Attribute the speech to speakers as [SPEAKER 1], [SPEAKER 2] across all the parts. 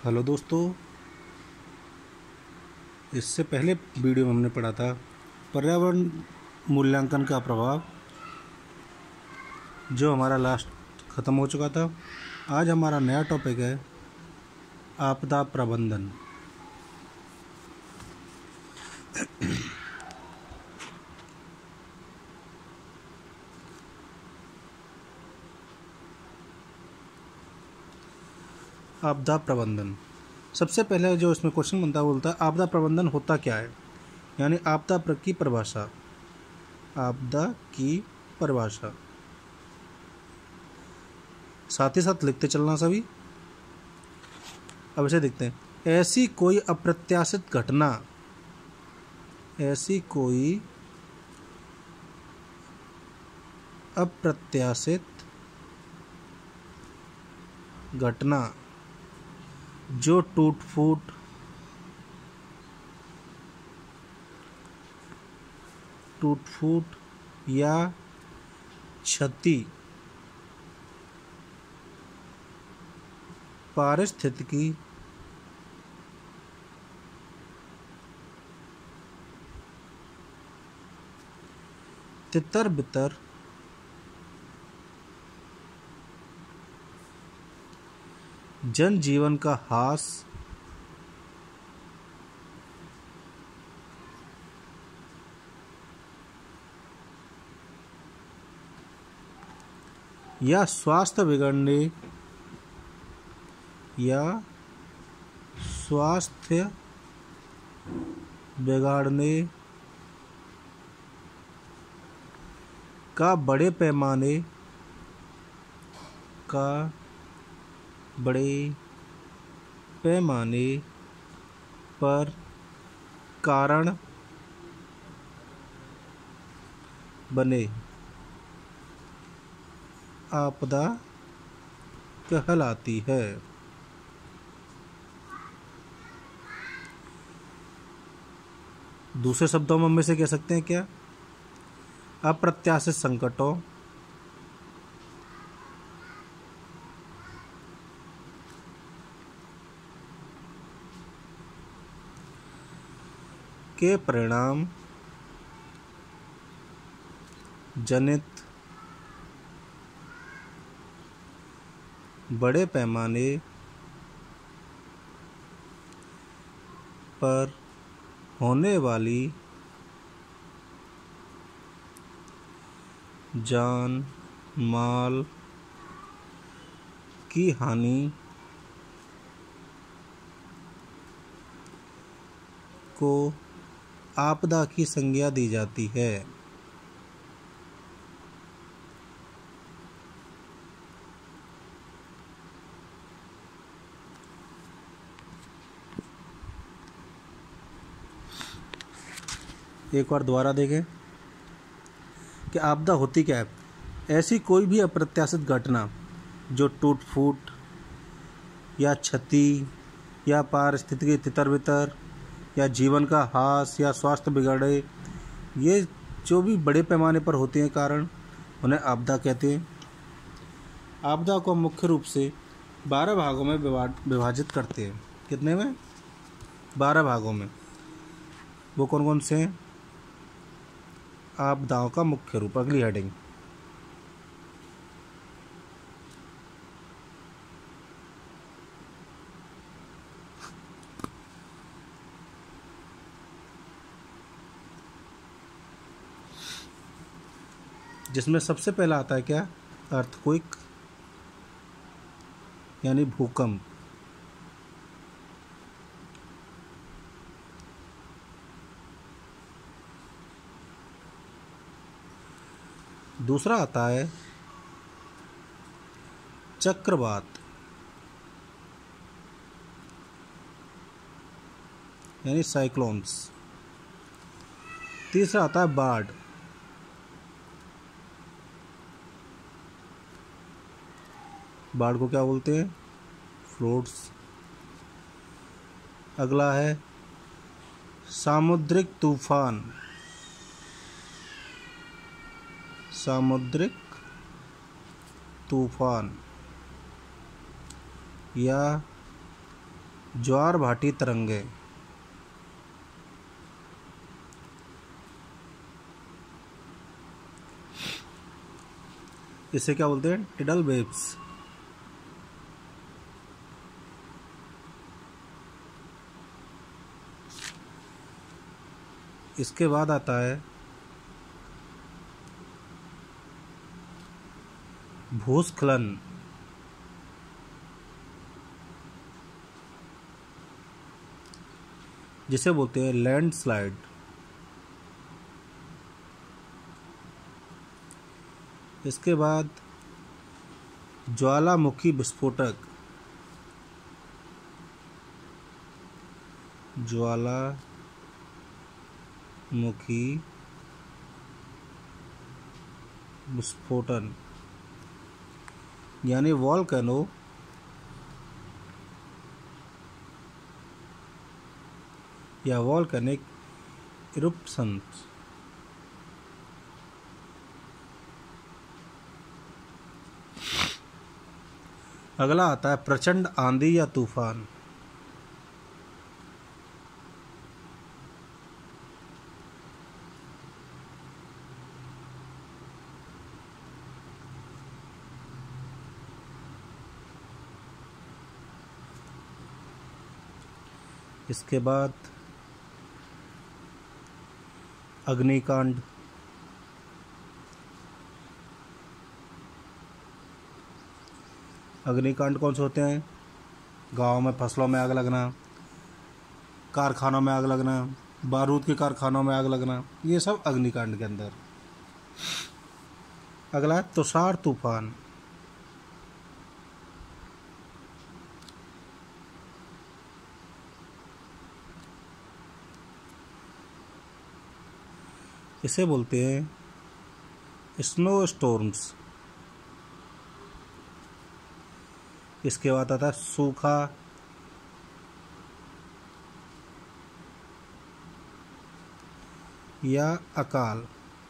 [SPEAKER 1] Hello दोस्तों। इससे पहले वीडियो में हमने पढ़ा था पर्यावरण मूल्यांकन का प्रभाव, जो हमारा लास्ट ख़त्म हो चुका था। आज हमारा नया टॉपिक है आपदा प्रबंधन। आपदा प्रबंधन, सबसे पहले जो इसमें क्वेश्चन बनता है, बोलता है आपदा प्रबंधन होता क्या है। यानी आपदा की परिभाषा। आपदा की परिभाषा साथ ही साथ लिखते चलना सभी। अब इसे देखते हैं। ऐसी कोई अप्रत्याशित घटना, ऐसी कोई अप्रत्याशित घटना जो टूट फूट या क्षति पारिस्थितिकी तितर बितर जनजीवन का ह्रास या स्वास्थ्य बिगाड़ने का बड़े पैमाने पर कारण बने, आपदा कहलाती है। दूसरे शब्दों में हम इसे कह सकते हैं क्या? अप्रत्याशित संकटों के परिणाम जनित बड़े पैमाने पर होने वाली जान माल की हानि को आपदा की संज्ञा दी जाती है। एक बार दोबारा देखें कि आपदा होती क्या है। ऐसी कोई भी अप्रत्याशित घटना जो टूट फूट या क्षति या पारिस्थितिकी तितर बितर या जीवन का ह्रास या स्वास्थ्य बिगड़े, ये जो भी बड़े पैमाने पर होते हैं कारण, उन्हें आपदा कहते हैं। आपदा को मुख्य रूप से 12 भागों में विभाजित करते हैं। कितने में? 12 भागों में। वो कौन कौन से हैं? आपदाओं का मुख्य रूप, अगली हेडिंग। जिसमें सबसे पहला आता है क्या? अर्थक्वेक यानी भूकंप। दूसरा आता है चक्रवात यानी साइक्लोन्स। तीसरा आता है बाढ़। बाढ़ को क्या बोलते हैं? फ्लड्स। अगला है सामुद्रिक तूफान। सामुद्रिक तूफान या ज्वार भाटी तरंगे, इसे क्या बोलते हैं? Tidal waves. इसके बाद आता है भूस्खलन, जिसे बोलते हैं लैंडस्लाइड। इसके बाद ज्वालामुखी विस्फोटक, ज्वालामुखी विस्फोटन यानी वॉल्केनो या वॉल्केनिक इरुप्शंस। अगला आता है प्रचंड आंधी या तूफान। इसके बाद अग्निकांड, अग्निकांड कौन से होते हैं? गाँव में फसलों में आग लगना, कारखानों में आग लगना, बारूद के कारखानों में आग लगना, ये सब अग्निकांड के अंदर। अगला है तुषार तूफान। इसे बोलते हैं स्नो स्टॉर्म्स। इसके बाद आता है सूखा, या अकाल,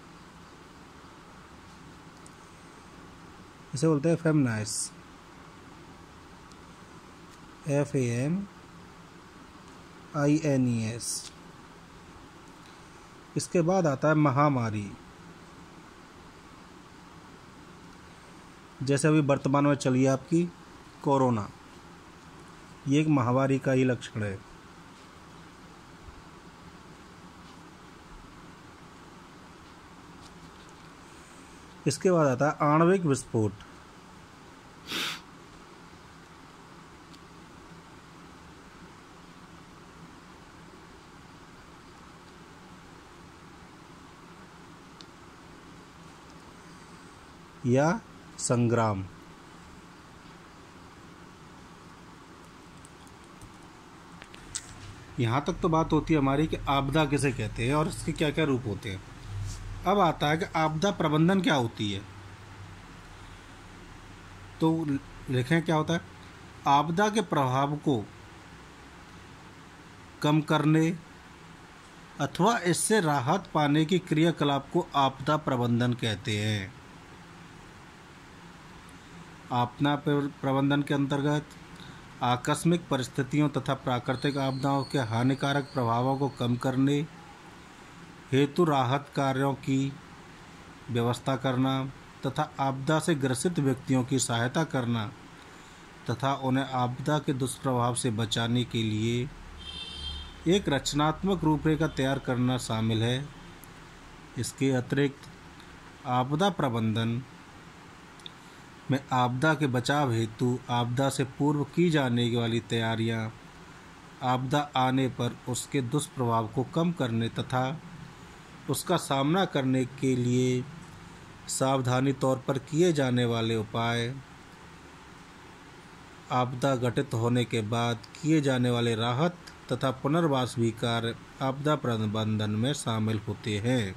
[SPEAKER 1] इसे बोलते हैं फेमनाइस, FAMINES। इसके बाद आता है महामारी, जैसे अभी वर्तमान में चली है आपकी कोरोना, ये एक महामारी का ही लक्षण है। इसके बाद आता है आणविक विस्फोट, या संग्राम। यहाँ तक तो बात होती है हमारी कि आपदा किसे कहते हैं और इसके क्या क्या रूप होते हैं। अब आता है कि आपदा प्रबंधन क्या होती है। तो लिखें क्या होता है? आपदा के प्रभाव को कम करने अथवा इससे राहत पाने की क्रियाकलाप को आपदा प्रबंधन कहते हैं। आपदा प्रबंधन के अंतर्गत आकस्मिक परिस्थितियों तथा प्राकृतिक आपदाओं के हानिकारक प्रभावों को कम करने हेतु राहत कार्यों की व्यवस्था करना तथा आपदा से ग्रसित व्यक्तियों की सहायता करना तथा उन्हें आपदा के दुष्प्रभाव से बचाने के लिए एक रचनात्मक रूपरेखा तैयार करना शामिल है। इसके अतिरिक्त आपदा प्रबंधन में आपदा के बचाव हेतु आपदा से पूर्व की जाने वाली तैयारियां, आपदा आने पर उसके दुष्प्रभाव को कम करने तथा उसका सामना करने के लिए सावधानी तौर पर किए जाने वाले उपाय, आपदा घटित होने के बाद किए जाने वाले राहत तथा पुनर्वास भी कार्य आपदा प्रबंधन में शामिल होते हैं।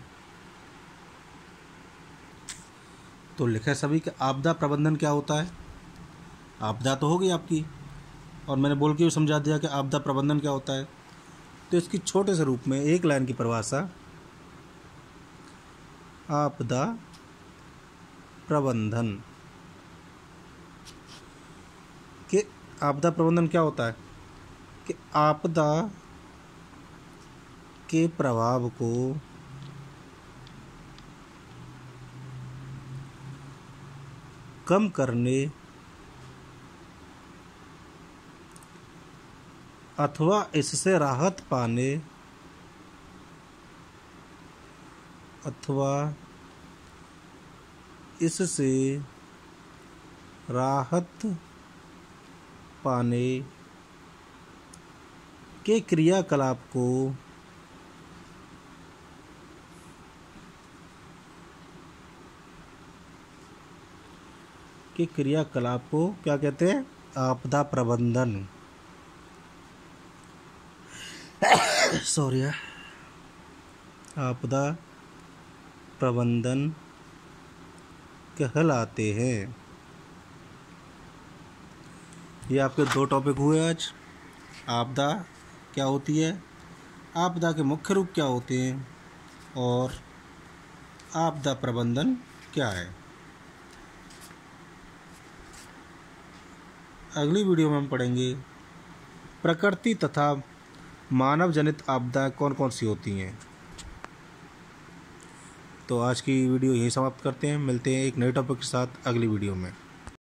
[SPEAKER 1] तो लिखा सभी कि आपदा प्रबंधन क्या होता है। आपदा तो होगी आपकी, और मैंने बोल के भी समझा दिया कि आपदा प्रबंधन क्या होता है। तो इसकी छोटे से रूप में एक लाइन की परिभाषा, आपदा प्रबंधन के आपदा प्रबंधन क्या होता है कि आपदा के प्रभाव को कम करने अथवा इससे राहत पाने अथवा इससे राहत पाने के क्रियाकलाप को क्या कहते हैं? आपदा प्रबंधन। सॉरी, आपदा प्रबंधन कहलाते हैं। ये आपके 2 टॉपिक हुए आज। आपदा क्या होती है, आपदा के मुख्य रूप क्या होते हैं, और आपदा प्रबंधन क्या है। अगली वीडियो में हम पढ़ेंगे प्रकृति तथा मानव जनित आपदाएं कौन कौन सी होती हैं। तो आज की वीडियो यहीं समाप्त करते हैं। मिलते हैं एक नए टॉपिक के साथ अगली वीडियो में।